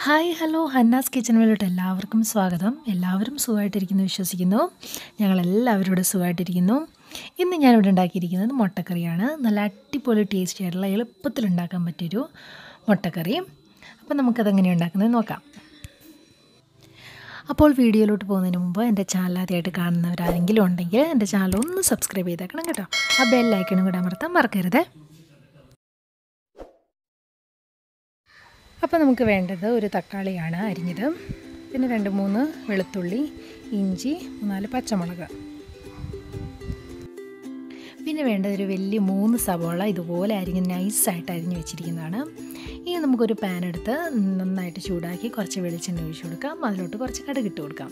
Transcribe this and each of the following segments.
Hi hello Hanna's kitchen വേൾഡിലോട്ട് എല്ലാവർക്കും സ്വാഗതം. എല്ലാവരും സുഖമായിട്ടിരിക്കുന്നു വിശ്വസിക്കുന്നു. ഞങ്ങളെല്ലാവരും ഇവിടെ സുഖമായിട്ടിരിക്കുന്നു. ഇന്ന് ഞാനിവിടെ ഉണ്ടാക്കിയിരിക്കുന്നത് മുട്ടക്കറിയാണ്. നല്ല അടിപൊളി ടേസ്റ്റി ആയിട്ടുള്ള എളുപ്പത്തിൽ ഉണ്ടാക്കാൻ പറ്റിയൊരു മുട്ടക്കറി. അപ്പോൾ നമുക്കതെങ്ങനെയാണ് ഉണ്ടാക്കുന്നത് നോക്കാം. അപ്പോൾ വീഡിയോയിലോട്ട് പോകുന്നതിന് മുമ്പ് എൻ്റെ ചാനൽ ആദ്യമായിട്ട് കാണുന്നവരാരെങ്കിലും ഉണ്ടെങ്കിൽ എൻ്റെ ചാനൽ ഒന്ന് സബ്സ്ക്രൈബ് ചെയ്തേക്കണം കേട്ടോ. ആ ബെല്ലൈക്കണും കൂടെ അമർത്താൻ മറക്കരുത്. അപ്പോൾ നമുക്ക് വേണ്ടത് ഒരു തക്കാളിയാണ് അരിഞ്ഞത്, പിന്നെ 2-3 വെളുത്തുള്ളി, ഇഞ്ചി, 4 പച്ചമുളക്, പിന്നെ വേണ്ടത് ഒരു വലിയ 3 സവോള ഇതുപോലെ നൈസായിട്ട് അരിഞ്ഞ് വെച്ചിരിക്കുന്നതാണ്. ഇനി നമുക്കൊരു പാൻ എടുത്ത് നന്നായിട്ട് ചൂടാക്കി കുറച്ച് വെളിച്ചെണ്ണ ഒഴിച്ച് കൊടുക്കാം. അതിലോട്ട് കുറച്ച് കടുക് ഇട്ട് കൊടുക്കാം.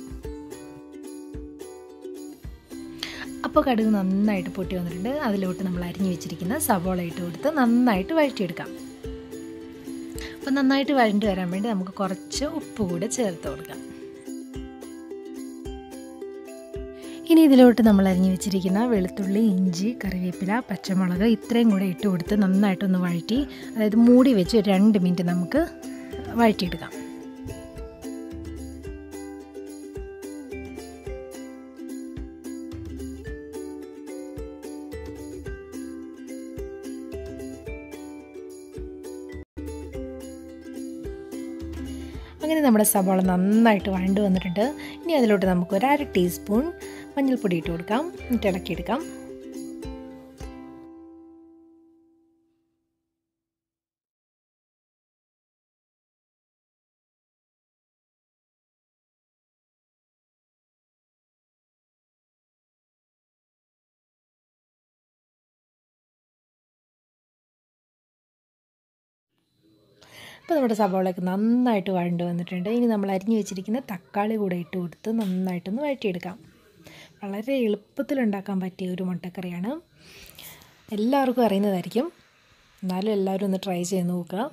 അപ്പോൾ കടുക് നന്നായിട്ട് പൊട്ടി വന്നിട്ടുണ്ട്. അതിലോട്ട് നമ്മൾ അരിഞ്ഞ് വെച്ചിരിക്കുന്ന സവോള ഇട്ട് കൊടുത്ത് നന്നായിട്ട് വഴറ്റിയെടുക്കാം. അപ്പോൾ നന്നായിട്ട് വഴണ്ടി വരാൻ വേണ്ടി നമുക്ക് കുറച്ച് ഉപ്പ് കൂടെ ചേർത്ത് കൊടുക്കാം. ഇനി ഇതിലോട്ട് നമ്മൾ അരിഞ്ഞ് വെച്ചിരിക്കുന്ന വെളുത്തുള്ളി, ഇഞ്ചി, കറിവേപ്പില, പച്ചമുളക് ഇത്രയും കൂടെ ഇട്ട് കൊടുത്ത് നന്നായിട്ടൊന്ന് വഴറ്റി, അതായത് മൂടി വെച്ച് 2 മിനിറ്റ് നമുക്ക് വഴറ്റിയെടുക്കാം. അങ്ങനെ നമ്മുടെ സവാള നന്നായിട്ട് വഴണ്ട് വന്നിട്ടുണ്ട്. ഇനി അതിലോട്ട് നമുക്ക് ഒരു 1/2 ടീസ്പൂൺ മഞ്ഞൾപ്പൊടി ഇട്ട് കൊടുക്കാം. എന്നിട്ട് ഇളക്കിയെടുക്കാം. അപ്പോൾ നമ്മുടെ സവാളയൊക്കെ നന്നായിട്ട് വഴണ്ട് വന്നിട്ടുണ്ട്. ഇനി നമ്മൾ അരിഞ്ഞു വെച്ചിരിക്കുന്ന തക്കാളി കൂടെ ഇട്ട് കൊടുത്ത് നന്നായിട്ടൊന്ന് വഴറ്റിയെടുക്കാം. വളരെ എളുപ്പത്തിൽ ഉണ്ടാക്കാൻ പറ്റിയ ഒരു മുട്ടക്കറിയാണ്. എല്ലാവർക്കും അറിയുന്നതായിരിക്കും, എന്നാലും എല്ലാവരും ഒന്ന് ട്രൈ ചെയ്ത് നോക്കുക.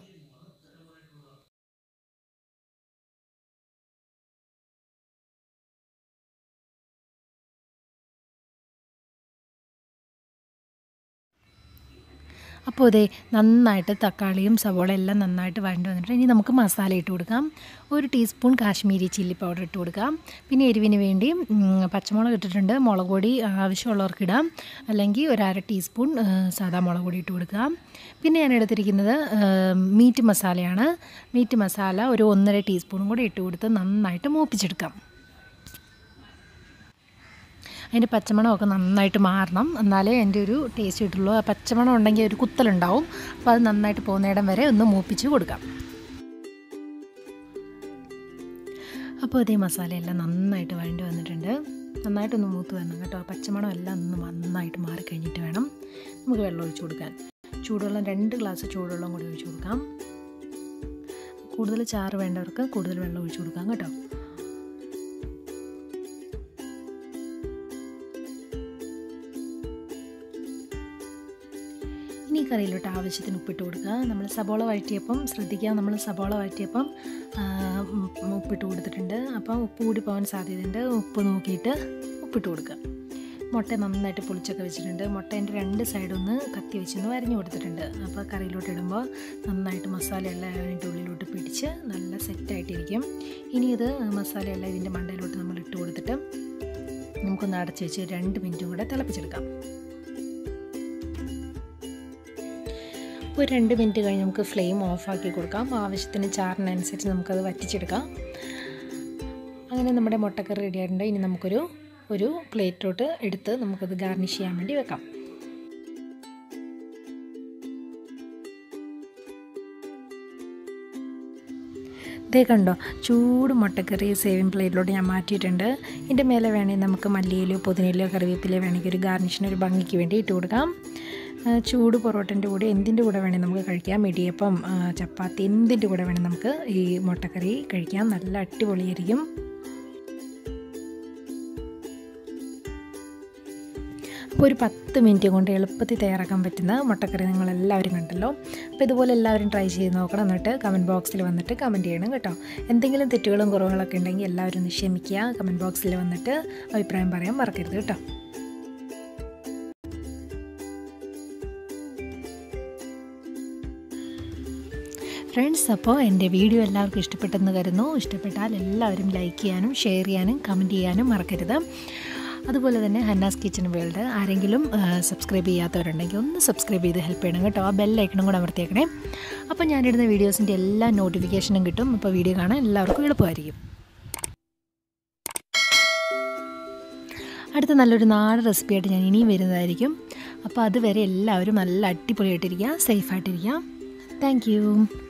അപ്പോൾ ഇതേ നന്നായിട്ട് തക്കാളിയും സവോള എല്ലാം നന്നായിട്ട് വഴണ്ട് വന്നിട്ട് ഇനി നമുക്ക് മസാല ഇട്ട് കൊടുക്കാം. 1 ടീസ്പൂൺ കാശ്മീരി ചില്ലി പൗഡർ ഇട്ട് കൊടുക്കാം. പിന്നെ എരിവിന് വേണ്ടി പച്ചമുളക് ഇട്ടിട്ടുണ്ട്. മുളക് പൊടി ആവശ്യമുള്ളവർക്ക് ഇടാം, അല്ലെങ്കിൽ ഒരു 1/2 ടീസ്പൂൺ സാദാ മുളക് പൊടി ഇട്ട് കൊടുക്കാം. പിന്നെ ഞാൻ എടുത്തിരിക്കുന്നത് മീറ്റ് മസാലയാണ്. മീറ്റ് മസാല ഒരു 1.5 ടീസ്പൂണും കൂടി ഇട്ട് കൊടുത്ത് നന്നായിട്ട് മൂപ്പിച്ചെടുക്കാം. അതിൻ്റെ പച്ചമണമൊക്കെ നന്നായിട്ട് മാറണം, എന്നാലേ എൻ്റെ ഒരു ടേസ്റ്റ് കിട്ടുള്ളൂ. ആ പച്ചമണം ഉണ്ടെങ്കിൽ ഒരു കുത്തലുണ്ടാവും. അപ്പോൾ അത് നന്നായിട്ട് പോകുന്നിടം വരെ ഒന്ന് മൂപ്പിച്ച് കൊടുക്കാം. അപ്പോൾ അതേ മസാലയെല്ലാം നന്നായിട്ട് വഴണ്ടി വന്നിട്ടുണ്ട്. നന്നായിട്ടൊന്ന് മൂത്ത് വരണം കേട്ടോ. പച്ചമണം എല്ലാം ഒന്ന് നന്നായിട്ട് മാറിക്കഴിഞ്ഞിട്ട് വേണം നമുക്ക് വെള്ളം ഒഴിച്ച് കൊടുക്കാൻ. ചൂടുവെള്ളം 2 ഗ്ലാസ് ചൂടുവെള്ളം കൂടി ഒഴിച്ച് കൊടുക്കാം. കൂടുതൽ ചാറ് വേണ്ടവർക്ക് കൂടുതൽ വെള്ളം ഒഴിച്ച് കൊടുക്കാം കേട്ടോ. ഇനി കറിയിലോട്ട് ആവശ്യത്തിന് ഉപ്പിട്ട് കൊടുക്കുക. നമ്മൾ സബോള വഴറ്റിയപ്പം ശ്രദ്ധിക്കുക, നമ്മൾ സബോള വഴറ്റിയപ്പം ഉപ്പിട്ട് കൊടുത്തിട്ടുണ്ട്. അപ്പം ഉപ്പ് കൂടി പോകാൻ സാധ്യതയുണ്ട്. ഉപ്പ് നോക്കിയിട്ട് ഉപ്പിട്ട് കൊടുക്കുക. മുട്ട നന്നായിട്ട് പൊളിച്ചൊക്കെ വെച്ചിട്ടുണ്ട്. മുട്ടേൻ്റെ 2 സൈഡൊന്ന് കത്തി വെച്ചൊന്ന് വരഞ്ഞു കൊടുത്തിട്ടുണ്ട്. അപ്പോൾ കറിയിലോട്ട് ഇടുമ്പോൾ നന്നായിട്ട് മസാലയെല്ലാം അതിൻ്റെ ഉള്ളിലോട്ട് പിടിച്ച് നല്ല സെറ്റായിട്ടിരിക്കും. ഇനി ഇത് മസാലയെല്ലാം ഇതിൻ്റെ മണ്ടയിലോട്ട് നമ്മൾ ഇട്ട് കൊടുത്തിട്ട് നമുക്കൊന്ന് അടച്ച് വെച്ച് 2 മിനിറ്റും കൂടെ തിളപ്പിച്ചെടുക്കാം. ഒരു 2 മിനിറ്റ് കഴിഞ്ഞ് നമുക്ക് ഫ്ലെയിം ഓഫാക്കി കൊടുക്കാം. ആവശ്യത്തിന് ചാറിനനുസരിച്ച് നമുക്കത് വറ്റിച്ചെടുക്കാം. അങ്ങനെ നമ്മുടെ മുട്ടക്കറി റെഡി ആയിട്ടുണ്ട്. ഇനി നമുക്കൊരു പ്ലേറ്റിലോട്ട് എടുത്ത് നമുക്കത് ഗാർണിഷ് ചെയ്യാൻ വേണ്ടി വെക്കാം. ഇതേ കണ്ടോ, ചൂട് മുട്ടക്കറി സേവിങ് പ്ലേറ്റിലോട്ട് ഞാൻ മാറ്റിയിട്ടുണ്ട്. ഇതിൻ്റെ മേലെ വേണമെങ്കിൽ നമുക്ക് മല്ലിയിലോ പുതിനയിലോ കറിവേപ്പിലയോ വേണമെങ്കിൽ ഒരു ഗാർണിഷിന് ഒരു ഭംഗിക്ക് വേണ്ടി ഇട്ട് കൊടുക്കാം. ചൂട് പൊറോട്ടൻ്റെ കൂടെ എന്തിൻ്റെ കൂടെ വേണമെങ്കിൽ നമുക്ക് കഴിക്കാം. ഇടിയപ്പം, ചപ്പാത്തി എന്തിൻ്റെ കൂടെ വേണമെങ്കിൽ നമുക്ക് ഈ മുട്ടക്കറി കഴിക്കാം. നല്ല അടിപൊളിയായിരിക്കും. അപ്പോൾ ഒരു 10 മിനിറ്റ് കൊണ്ട് എളുപ്പത്തിൽ തയ്യാറാക്കാൻ പറ്റുന്ന മുട്ടക്കറി നിങ്ങളെല്ലാവരും കണ്ടല്ലോ. അപ്പോൾ ഇതുപോലെ എല്ലാവരും ട്രൈ ചെയ്ത് നോക്കണം. എന്നിട്ട് കമൻറ്റ് ബോക്സിൽ വന്നിട്ട് കമൻറ്റ് ചെയ്യണം കേട്ടോ. എന്തെങ്കിലും തെറ്റുകളും കുറവുകളൊക്കെ ഉണ്ടെങ്കിൽ എല്ലാവരും ഒന്ന് ക്ഷമിക്കുക. കമൻറ്റ് ബോക്സിൽ വന്നിട്ട് അഭിപ്രായം പറയാൻ മറക്കരുത് കേട്ടോ. ഫ്രണ്ട്സ്, അപ്പോൾ എൻ്റെ വീഡിയോ എല്ലാവർക്കും ഇഷ്ടപ്പെട്ടെന്ന് കരുതുന്നു. ഇഷ്ടപ്പെട്ടാൽ എല്ലാവരും ലൈക്ക് ചെയ്യാനും ഷെയർ ചെയ്യാനും കമൻറ്റ് ചെയ്യാനും മറക്കരുത്. അതുപോലെ തന്നെ ഹന്നാസ് കിച്ചൺ വേൾഡ് ആരെങ്കിലും സബ്സ്ക്രൈബ് ചെയ്യാത്തവരുണ്ടെങ്കിൽ ഒന്ന് സബ്സ്ക്രൈബ് ചെയ്ത് ഹെൽപ്പ് ചെയ്യണം കേട്ടോ. ആ ബെല്ലൈക്കണും കൂടെ അമർത്തിയേക്കണേ. അപ്പോൾ ഞാനിടുന്ന വീഡിയോസിൻ്റെ എല്ലാ നോട്ടിഫിക്കേഷനും കിട്ടും. അപ്പോൾ വീഡിയോ കാണാൻ എല്ലാവർക്കും എളുപ്പമായിരിക്കും. അടുത്ത നല്ലൊരു നാടൻ റെസിപ്പിയായിട്ട് ഞാൻ ഇനിയും വരുന്നതായിരിക്കും. അപ്പോൾ അതുവരെ എല്ലാവരും നല്ല അടിപൊളിയായിട്ടിരിക്കുക, സേഫായിട്ടിരിക്കുക. Thank you.